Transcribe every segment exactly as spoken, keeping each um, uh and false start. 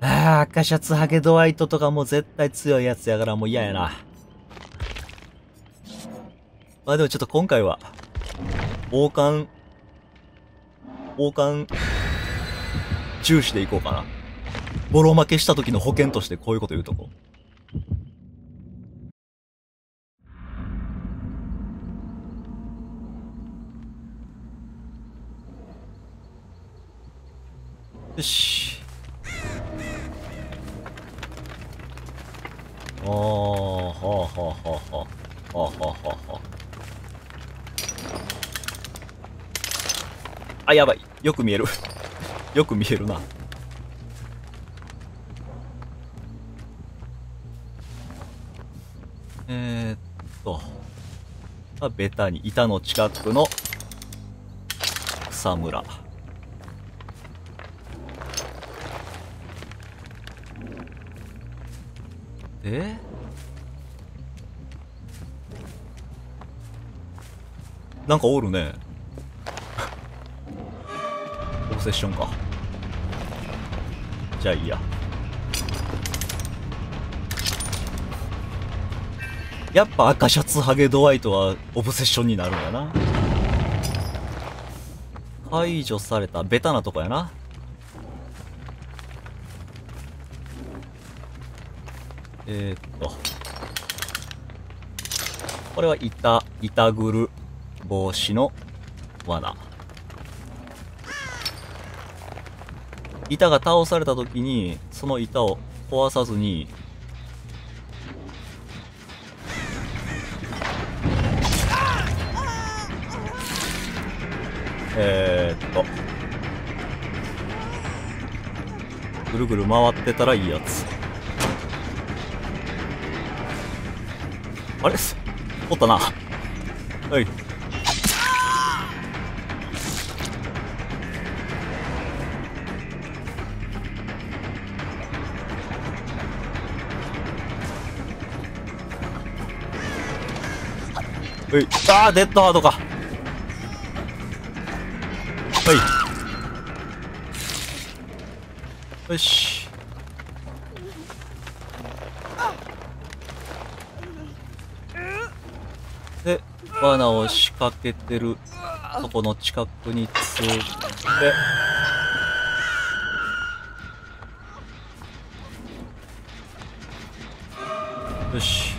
ああ、赤シャツハゲドワイトとかも絶対強いやつやからもう嫌やな。まあでもちょっと今回は、王冠、王冠、重視でいこうかな。ボロ負けした時の保険としてこういうこと言うとこ。よし。ああ、はあはあはあはあ。はあはあはあはあ。あ、やばい。よく見える。よく見えるな。えー、っと。あ、ベタに板の近くの草むら。で、なんかおるね。オブセッションか。じゃあいいや。やっぱ赤シャツハゲドワイトはオブセッションになるんやな。排除されたベタなとこやな。えー、っと。これは板、板ぐる防止の罠。板が倒された時に、その板を壊さずに、えー、っと、ぐるぐる回ってたらいいやつ。あれおったな。はい。はい。あー、デッドハードか。はい。よし。で、罠を仕掛けてるとこの近くについて、よし。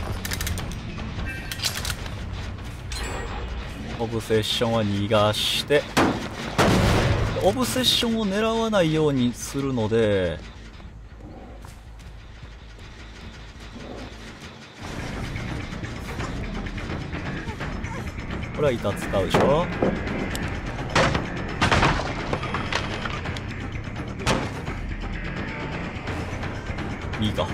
オブセッションは逃がして、オブセッションを狙わないようにするので、これは板使うでしょ。いいか。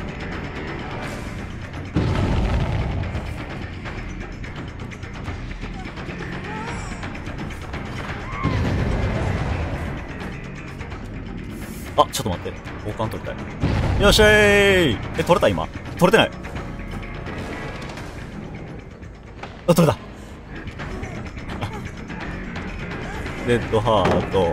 あ、ちょっと待って。交換取りたい。よっしゃーい。え、取れた今。取れてない。あ、取れた。レッドハート。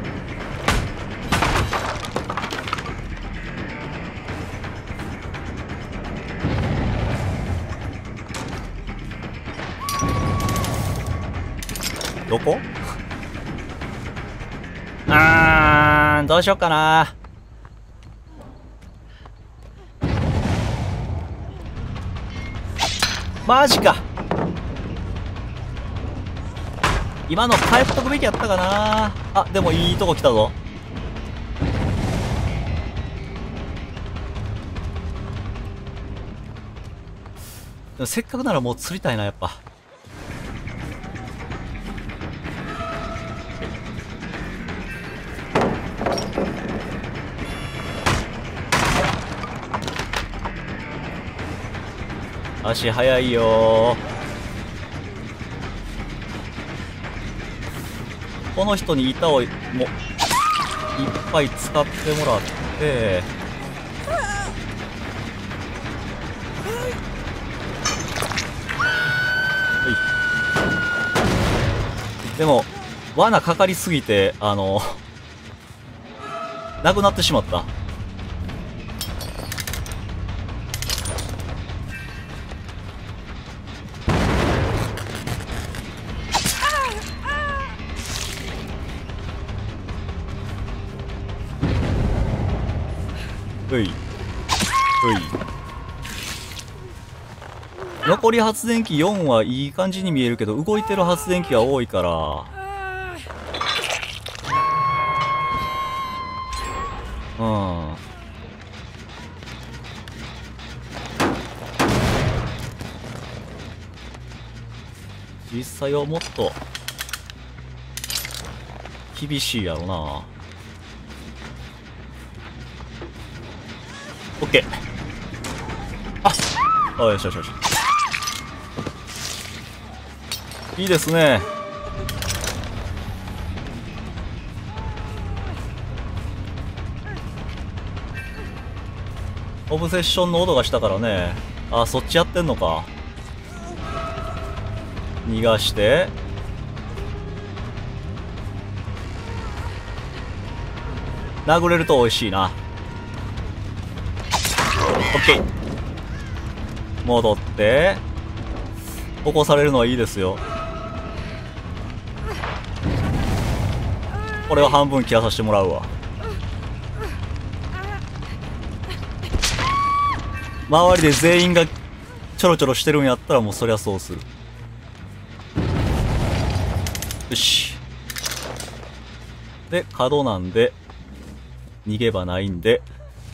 どこ？あーん、どうしよっかな。マジか。今の帰っとくべきやったかな。あ、でもいいとこ来たぞ。でもせっかくならもう釣りたいな、やっぱ。足早いよー。この人に板をもういっぱい使ってもらって、でも罠かかりすぎてあのなくなってしまった。 うい。うい。残り発電機よんはいい感じに見えるけど、動いてる発電機が多いから。うん。実際はもっと厳しいやろな。オッケー。あ、あ、よしよしよし。いいですね。オブセッションの音がしたからね。あ、そっちやってんのか。逃がして。殴れると美味しいな。オッケー。戻って。起こされるのはいいですよ。これを半分切らさせてもらうわ。周りで全員がちょろちょろしてるんやったらもうそりゃそうする。よし。で、角なんで、逃げ場ないんで。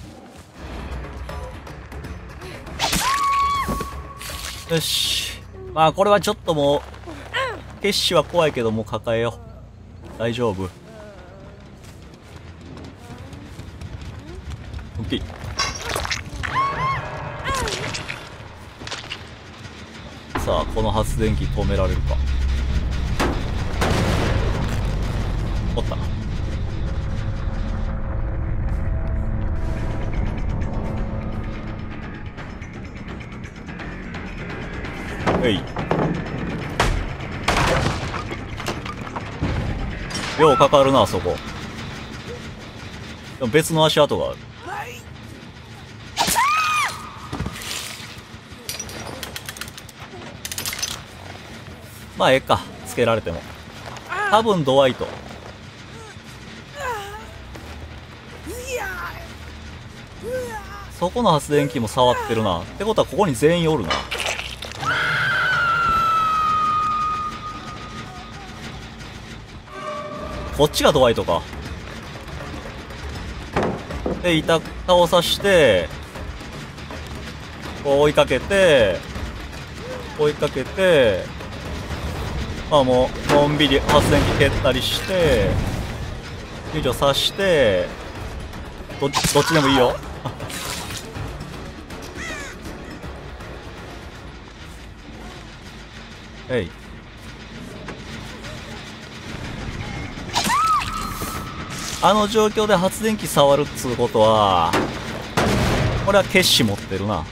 よし。まあこれはちょっともう、決死は怖いけどもう抱えよう。大丈夫。オッケー。さあ、この発電機止められるか。おった。えい。ようかかるな、そこ。でも別の足跡がある。まあ、ええか。つけられても。多分、ドワイト。そこの発電機も触ってるな。ってことは、ここに全員おるな。こっちがドワイトか。で、板倒さして、こう追いかけて、追いかけて、まあもう、のんびり発電機蹴ったりして、救助さして、どっち、どっちでもいいよ。えい。あの状況で発電機触るっつうことは、これは決死持ってるな。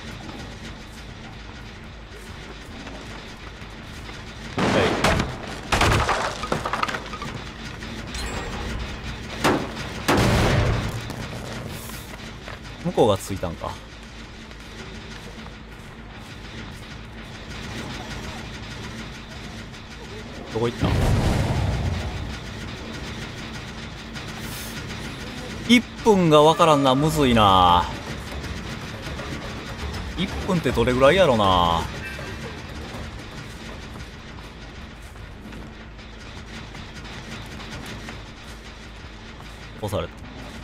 向こうがついたんか。どこ行った？いっぷんがわからんな。むずいな。いっぷんってどれぐらいやろな。押された。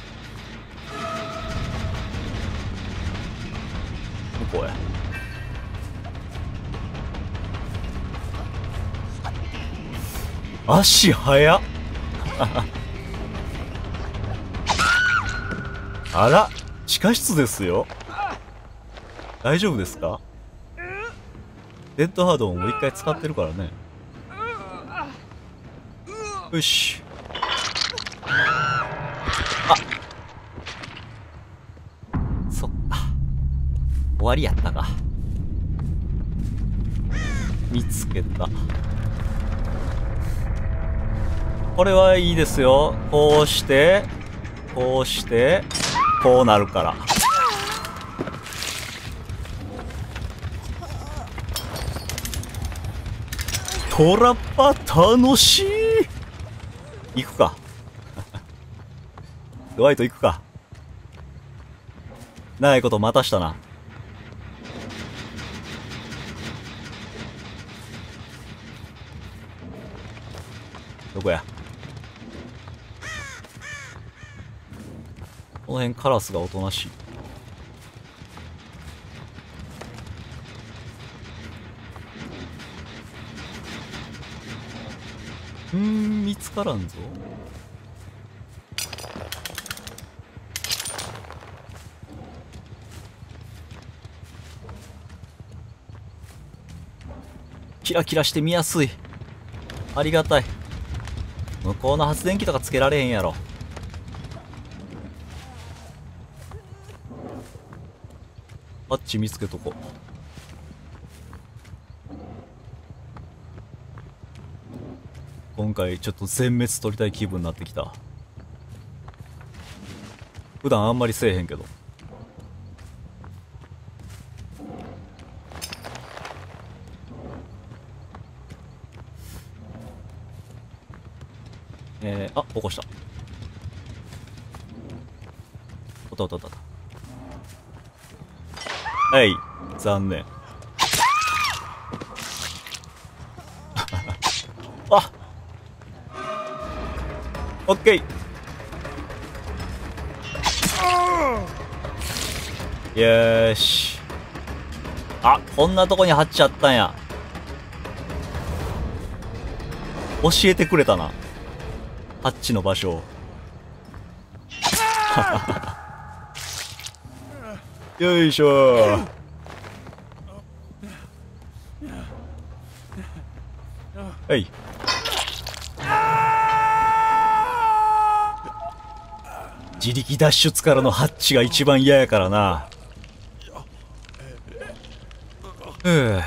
向こうや。足速っ。あら、地下室ですよ。大丈夫ですか？デッドハードももう一回使ってるからね。よし。あ、そっか。終わりやったか。見つけた。これはいいですよ。こうして、こうして、こうなるから。トラッパ楽しい。行くか。ドワイト行くか。 ないことまたしたな。どこや。この辺カラスがおとなしい。うーん、見つからんぞ。キラキラして見やすい。ありがたい。向こうの発電機とかつけられへんやろ。あっち見つけとこ。今回ちょっと全滅取りたい気分になってきた。普段あんまりせえへんけど。えー、あ、起こした。おったおったおった。はい、残念。あ、オッケー。よーし。あ、こんなとこに貼っちゃったんや。教えてくれたな。ハッチの場所を。よいしょ。はい。自力脱出からのハッチが一番嫌やからな。ふぅ。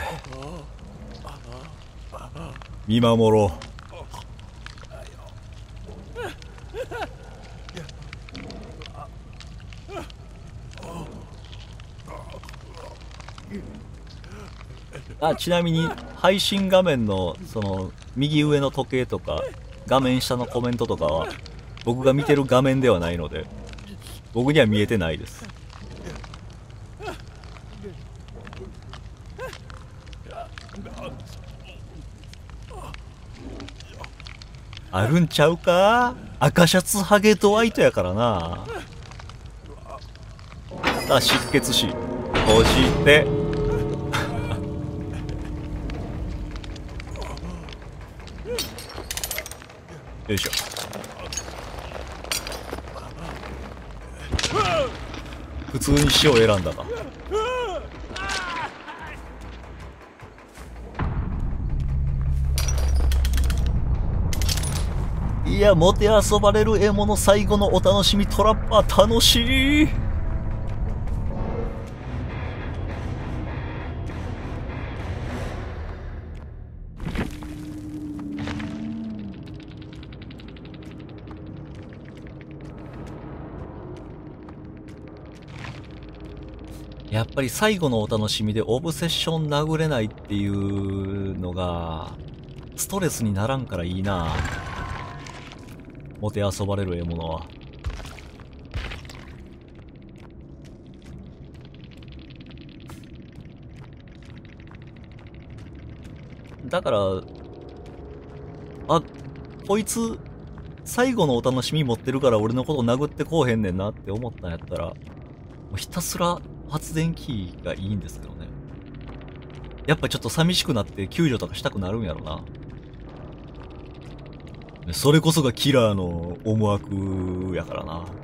見守ろう。あ、ちなみに配信画面のその右上の時計とか画面下のコメントとかは僕が見てる画面ではないので僕には見えてないです。あるんちゃうか。赤シャツハゲドワイトやからな。さあ失血死閉じてよいしょ。普通に死を選んだか。いや、もてあそばれる獲物最後のお楽しみ。トラッパー楽しい。やっぱり最後のお楽しみでオブセッション殴れないっていうのがストレスにならんからいいな。もてあそばれる獲物は。だからあ、こいつ最後のお楽しみ持ってるから俺のこと殴ってこうへんねんなって思ったんやったらもうひたすら発電機がいいんですけどね。やっぱちょっと寂しくなって救助とかしたくなるんやろな。それこそがキラーの思惑やからな。